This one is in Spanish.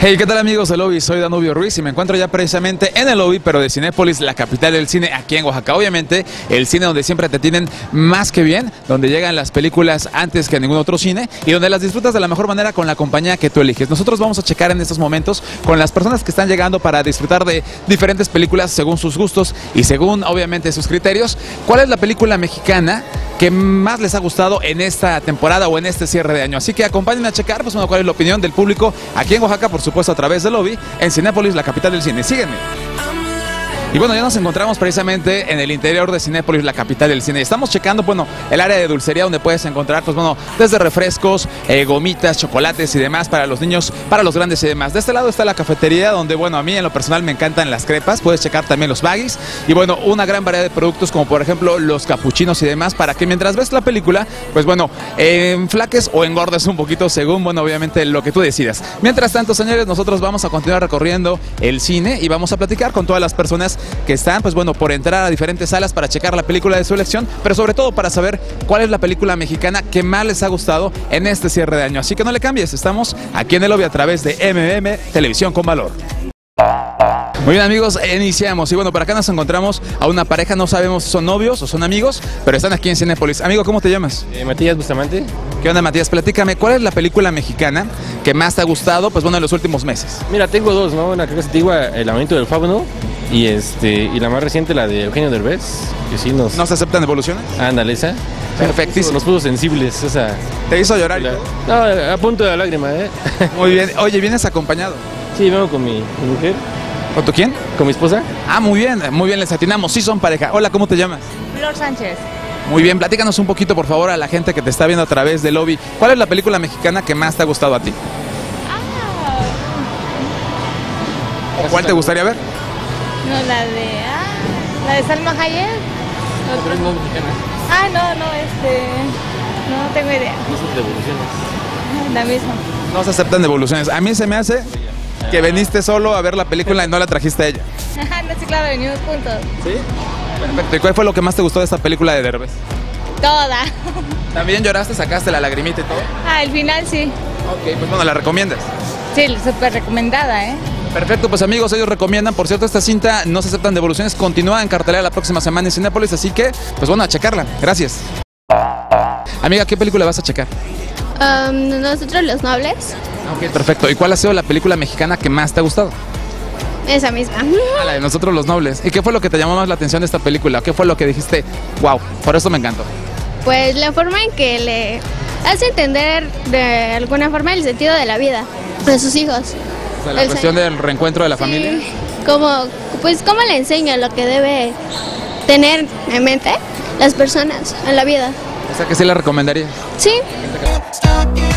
Hey, ¿qué tal amigos del lobby? Soy Danubio Ruiz y me encuentro ya precisamente en el lobby, pero de Cinépolis, la capital del cine aquí en Oaxaca. Obviamente, el cine donde siempre te tienen más que bien, donde llegan las películas antes que ningún otro cine y donde las disfrutas de la mejor manera con la compañía que tú eliges. Nosotros vamos a checar en estos momentos con las personas que están llegando para disfrutar de diferentes películas según sus gustos y según obviamente sus criterios. ¿Cuál es la película mexicana que más les ha gustado en esta temporada o en este cierre de año? Así que acompáñenme a checar, pues bueno, cuál es la opinión del público aquí en Oaxaca, por supuesto a través del lobby, en Cinépolis, la capital del cine. Síguenme. Y bueno, ya nos encontramos precisamente en el interior de Cinépolis, la capital del cine. Estamos checando, bueno, el área de dulcería donde puedes encontrar, pues bueno, desde refrescos, gomitas, chocolates y demás para los niños, para los grandes y demás. De este lado está la cafetería donde, bueno, a mí en lo personal me encantan las crepas. Puedes checar también los baggies y, bueno, una gran variedad de productos como, por ejemplo, los capuchinos y demás para que mientras ves la película, pues bueno, enflaques o engordes un poquito según, bueno, obviamente lo que tú decidas. Mientras tanto, señores, nosotros vamos a continuar recorriendo el cine y vamos a platicar con todas las personas que están, pues bueno, por entrar a diferentes salas para checar la película de su elección, pero sobre todo para saber cuál es la película mexicana que más les ha gustado en este cierre de año. Así que no le cambies, estamos aquí en el lobby a través de MM Televisión con Valor. Muy bien amigos, iniciamos y bueno, por acá nos encontramos a una pareja, no sabemos si son novios o son amigos, pero están aquí en Cinépolis. Amigo, ¿cómo te llamas? Matías Bustamante. ¿Qué onda, Matías? Platícame, ¿cuál es la película mexicana que más te ha gustado, pues bueno, en los últimos meses? Mira, tengo dos, ¿no? Una que es antigua, El lamento del fauno, y la más reciente, la de Eugenio Derbez, que sí nos... ¿No se aceptan devoluciones? Ándale, esa. Perfectísimo. Nos puso sensibles, esa. ¿Te hizo llorar? No, a punto de la lágrima, ¿eh? Muy bien. Oye, ¿vienes acompañado? Sí, vengo con mi mujer. ¿Con tu quién? Con mi esposa. Ah, muy bien, les atinamos, sí son pareja. Hola, ¿cómo te llamas? Flor Sánchez. Muy bien, platícanos un poquito, por favor, a la gente que te está viendo a través del lobby. ¿Cuál es la película mexicana que más te ha gustado a ti? ¿O cuál te gustaría ver? No, la de Salma Hayek. Pero no es mexicana. No tengo idea. No son devoluciones. La misma. No se aceptan devoluciones. A mí se me hace que viniste solo a ver la película y no la trajiste a ella. No, sí, claro, venimos juntos. ¿Sí? Perfecto. ¿Y cuál fue lo que más te gustó de esta película de Derbez? Toda. ¿También lloraste, sacaste la lagrimita y todo? Al final sí. Ok, pues bueno, ¿la recomiendas? Sí, súper recomendada, ¿eh? Perfecto, pues amigos, ellos recomiendan. Por cierto, esta cinta no se aceptan devoluciones, continúa en cartelera la próxima semana en Cinépolis, así que, pues bueno, a checarla. Gracias. Amiga, ¿qué película vas a checar? Nosotros los Nobles. Ok, perfecto. ¿Y cuál ha sido la película mexicana que más te ha gustado? Esa misma. La de Nosotros los Nobles. ¿Y qué fue lo que te llamó más la atención de esta película? ¿Qué fue lo que dijiste? Wow, por eso me encantó. Pues la forma en que le hace entender de alguna forma el sentido de la vida a sus hijos. O sea, la cuestión del reencuentro de la familia. Cómo le enseña lo que debe tener en mente las personas en la vida. O sea, que sí la recomendaría. Sí.